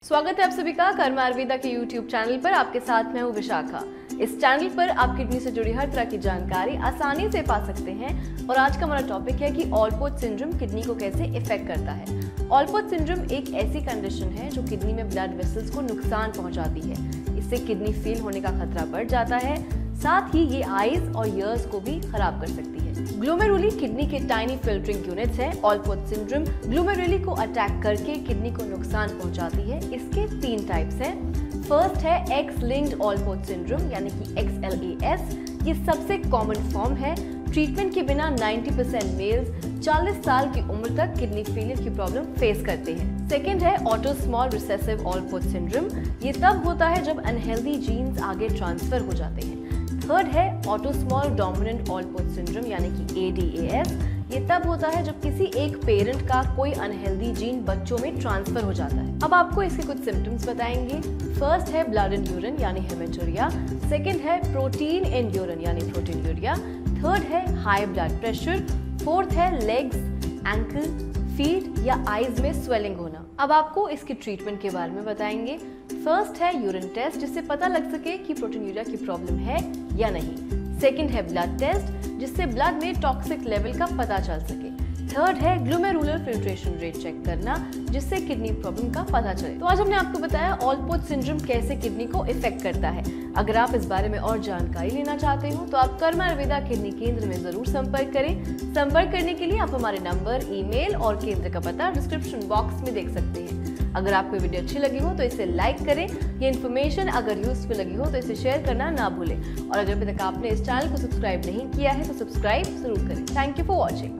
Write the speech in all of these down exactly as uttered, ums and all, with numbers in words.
स्वागत है आप सभी का कर्म आयुर्वेदा के यूट्यूब चैनल पर। आपके साथ मैं हूँ विशाखा। इस चैनल पर आप किडनी से जुड़ी हर तरह की जानकारी आसानी से पा सकते हैं। और आज का हमारा टॉपिक है कि ऑलपोर्ट सिंड्रोम किडनी को कैसे इफेक्ट करता है। ऑलपोर्ट सिंड्रोम एक ऐसी कंडीशन है जो किडनी में ब्लड वेसल्स को नुकसान पहुंचाती है। इससे किडनी फेल होने का खतरा बढ़ जाता है। साथ ही ये आईज और ईयर्स को भी खराब कर सकती है। ग्लोमेरुली किडनी के टाइनी फिल्टरिंग यूनिट्स हैं। ऑलपोर्ट सिंड्रोम ग्लोमेरुली को अटैक करके किडनी को नुकसान पहुंचाती है। इसके तीन टाइप्स हैं। फर्स्ट है एक्स लिंक्ड ऑलपोर्ट सिंड्रोम यानी कि एक्स एल ए एस। ये सबसे कॉमन फॉर्म है। ट्रीटमेंट के बिना नब्बे परसेंट मेल्स चालीस साल की उम्र तक किडनी फेलियर की प्रॉब्लम फेस करते हैं। सेकेंड है ऑटोसोमल रिसेसिव ऑलपोर्ट सिंड्रोम। ये तब होता है जब अनहेल्दी जीन्स आगे ट्रांसफर हो जाते हैं। थर्ड है ऑटोसोमल डोमिनेंट ऑलपोर्ट सिंड्रोम यानी कि ए डी ए एस। ये तब होता है जब किसी एक पेरेंट का कोई अनहेल्दी जीन बच्चों में ट्रांसफर हो जाता है। अब आपको इसके कुछ सिम्टम्स बताएंगे। फर्स्ट है ब्लड इन यूरिन यानी हेमेटूरिया। सेकंड है प्रोटीन इन यूरिन यानी प्रोटीनूरिया। थर्ड है हाई ब्लड प्रेशर। फोर्थ है लेग्स, एंकल, फीट या आईज में स्वेलिंग होना। अब आपको इसके ट्रीटमेंट के बारे में बताएंगे। फर्स्ट है यूरिन टेस्ट जिससे पता लग सके कि प्रोटीनूरिया की प्रॉब्लम है या नहीं। सेकंड है ब्लड टेस्ट जिससे ब्लड में टॉक्सिक लेवल का पता चल सके। थर्ड है ग्लोमेरुलर फिल्ट्रेशन रेट चेक करना जिससे किडनी प्रॉब्लम का पता चले। तो आज हमने आपको बताया ऑलपोर्ट सिंड्रोम कैसे किडनी को इफेक्ट करता है। अगर आप इस बारे में और जानकारी लेना चाहते हो तो आप कर्म आयुर्वेदा किडनी केंद्र में जरूर संपर्क करें। संपर्क करने के लिए आप हमारे नंबर, ईमेल और केंद्र का पता डिस्क्रिप्शन बॉक्स में देख सकते हैं। अगर आपको वीडियो अच्छी लगी हो तो इसे लाइक करें। ये इन्फॉर्मेशन अगर यूजफुल लगी हो तो इसे शेयर करना ना भूलें। और अगर अभी तक आपने इस चैनल को सब्सक्राइब नहीं किया है तो सब्सक्राइब जरूर करें। Thank you for watching.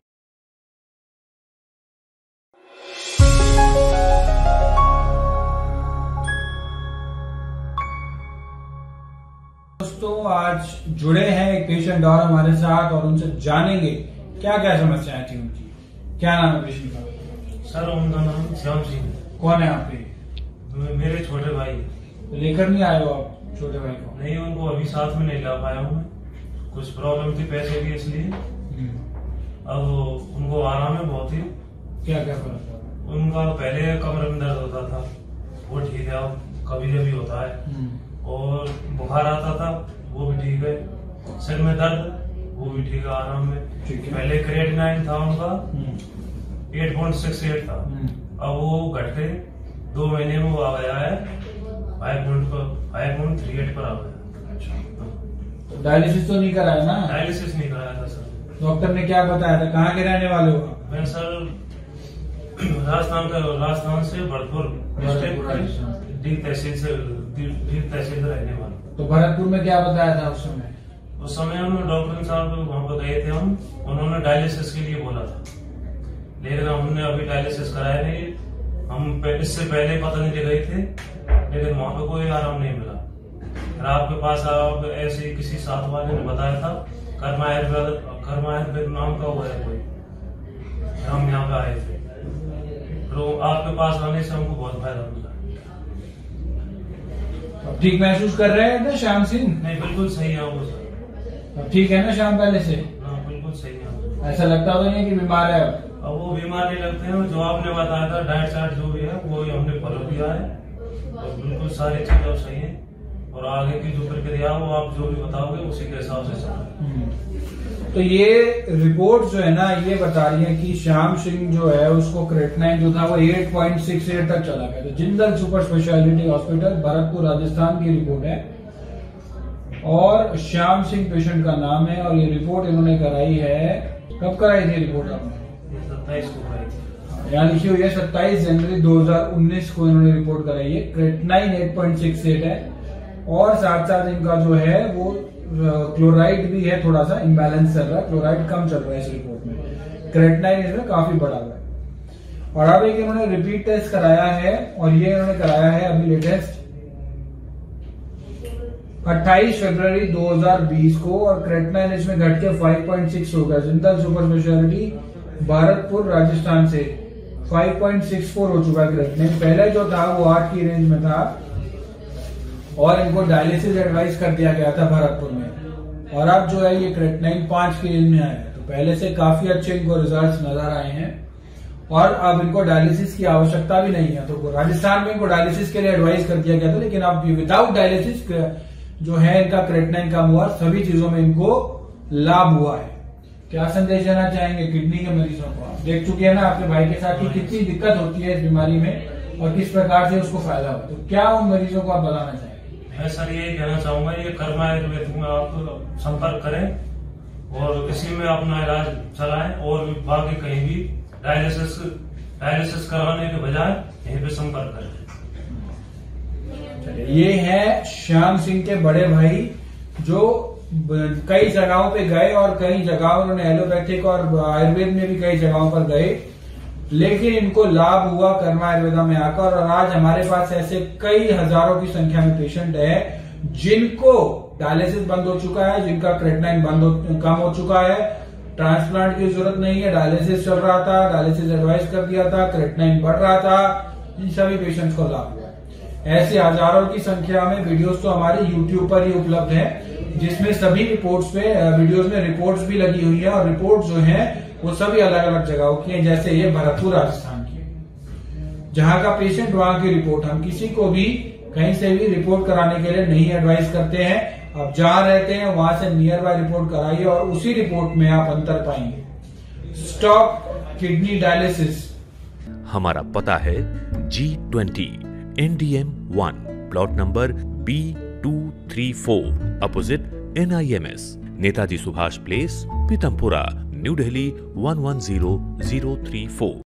दोस्तों आज जुड़े हैं एक पेशेंट और हमारे साथ और उनसे जानेंगे क्या क्या समस्याएं थी उनकी। क्या नाम है पेशेंट का? सर उनका नाम श्याम सिंह। कौन है आपके? मेरे छोटे भाई। तो लेकर नहीं आए हो आप छोटे भाई को? नहीं, उनको अभी साथ में नहीं ला पाया हूँ। कुछ प्रॉब्लम थी पैसे की इसलिए। अब उनको आराम है बहुत ही। क्या क्या फर्क था? उनका पहले कमर में दर्द होता था, वो ठीक है। अब कभी कभी होता है। और बुखार आता था, वो भी ठीक है। सिर में दर्द, वो भी ठीक है, आराम में। पहले क्रिएटिनिन था उनका आठ पॉइंट छह आठ था। अब वो घट के दो महीने में वो आ गया है पाँच पॉइंट तीन आठ पर आ गया। अच्छा, तो डायलिसिस तो नहीं कराया ना? डायलिसिस नहीं कराया था सर। डॉक्टर ने क्या बताया था? कहाँ के रहने वाले हो? मैं सर राजस्थान का राजस्थान से भरतपुर डिस्ट्रिक्ट तहसील से तहसील का रहने वाला। तो भरतपुर में क्या बताया था उस समय? उस समय हम डॉक्टर साहब वहाँ पर गए थे हम। उन्होंने डायलिसिस के लिए बोला था, लेकिन हमने अभी डायलिसिस कराया नहीं। हम इससे पहले पतंजलि गए थे, लेकिन वहाँ पे कोई आराम नहीं मिला। फिर आपके पास आप ऐसे किसी साथ वाले ने बताया था कर्म आयुर्वेद कर्म आयुर्वेद नाम का हुआ है कोई। हम यहाँ पे आए थे, तो आपके पास आने से हमको बहुत फायदा मिला। अब ठीक महसूस कर रहे हैं ना श्याम सिंह? नहीं, बिल्कुल सही है वो सर। अब ठीक है ना श्याम पहले से? हाँ, बिल्कुल सही है। ऐसा लगता तो नहीं कि बीमार है? अब वो बीमार नहीं लगते हैं। जो आपने बताया था डाइट चार्ट जो भी है वो हमने फॉलो किया है और बिल्कुल सारी चीजें सही है। और आगे की जो प्रक्रिया वो आप जो भी बताओगे उसी के हिसाब से चलेगा। तो ये रिपोर्ट जो है ना ये बता रही है कि श्याम सिंह जो है उसको क्रिएटिनिन जो था वो आठ पॉइंट छह आठ तक चला गया। तो Jindal super speciality hospital Bharatpur Rajasthan की रिपोर्ट है और श्याम सिंह पेशेंट का नाम है। और ये रिपोर्ट इन्होंने कराई है, कब कराई थी रिपोर्ट आपने? सत्ताईस को कराई थी। यहाँ लिखी हुई है सत्ताईस जनवरी दो हजार उन्नीस को इन्होंने रिपोर्ट कराई है। क्रिएटिनिन आठ पॉइंट छह आठ है और साथ साथ इनका जो है वो क्लोराइड भी है, थोड़ा सा इम्बैलेंस चल रहा है, क्लोराइड कम चल रहा है इस रिपोर्ट में। क्रिएटिनिन इसमें काफी बढ़ा हुआ है। और अब एक इन्होंने रिपीट टेस्ट कराया है और ये इन्होंने कराया है अभी लेटेस्ट अट्ठाईस फरवरी दो हजार बीस को। और क्रिएटिनिन इसमें घट के पाँच पॉइंट छह हो गया। जिंदल सुपर स्पेशलिटी भरतपुर राजस्थान से पाँच पॉइंट छह चार हो चुका है क्रिएटिनिन। पहले जो था वो आठ की रेंज में था और इनको डायलिसिस एडवाइस कर दिया गया था भरतपुर में। और अब जो है ये क्रिएटिनिन पांच की रेंज में आया है। तो पहले से काफी अच्छे इनको रिजल्ट्स नजर आए हैं और अब इनको डायलिसिस की आवश्यकता भी नहीं है। तो राजस्थान में इनको डायलिसिस के लिए एडवाइस कर दिया गया था, लेकिन अब विदाउट डायलिसिस जो है इनका क्रेटिनाइन कम हुआ, सभी चीजों में इनको लाभ हुआ है। क्या संदेश देना चाहेंगे किडनी के मरीजों को? आप देख चुके हैं ना आपके भाई के साथ कि कितनी दिक्कत होती है इस बीमारी में और किस प्रकार से उसको फायदा हो, तो क्या उन मरीजों को आप बताना चाहेंगे? मैं सर यही कहना चाहूंगा, ये कर्मा आयुर्वेद में आप संपर्क करें और इसी में अपना इलाज चलाएं और बाकी कहीं भी डायलिसिस डायलिसिस कराने के बजाय यहीं पे संपर्क करें। ये है श्याम सिंह के बड़े भाई जो कई जगहों पे गए और कई जगहों उन्होंने एलोपैथिक और आयुर्वेद में भी कई जगहों पर गए, लेकिन इनको लाभ हुआ कर्मा आयुर्वेदा में आकर। और आज हमारे पास ऐसे कई हजारों की संख्या में पेशेंट है जिनको डायलिसिस बंद हो चुका है, जिनका क्रेटिनाइन बंद हो, कम हो चुका है, ट्रांसप्लांट की जरूरत नहीं है, डायलिसिस चल रहा था, डायलिसिस एडवाइस कर दिया था, क्रेटिनाइन बढ़ रहा था, इन सभी पेशेंट्स को लाभ हुआ। ऐसे हजारों की संख्या में वीडियोस तो हमारे यूट्यूब पर ही उपलब्ध है, जिसमें सभी रिपोर्ट्स पे वीडियोस में रिपोर्ट्स भी लगी हुई है और रिपोर्ट जो है वो सभी अलग अलग जगहों की है। जैसे ये भरतपुर राजस्थान की, जहां का पेशेंट वहां की रिपोर्ट। हम किसी को भी कहीं से भी रिपोर्ट कराने के लिए नहीं एडवाइस करते हैं। आप जहां रहते हैं वहां से नियर बाय रिपोर्ट कराइए और उसी रिपोर्ट में आप अंतर पाएंगे। Stop kidney dialysis. हमारा पता है G twenty N D M one, plot number B two three four, opposite N I M S, Netaji Subhash place, Pitampura, new Delhi one one zero zero three four.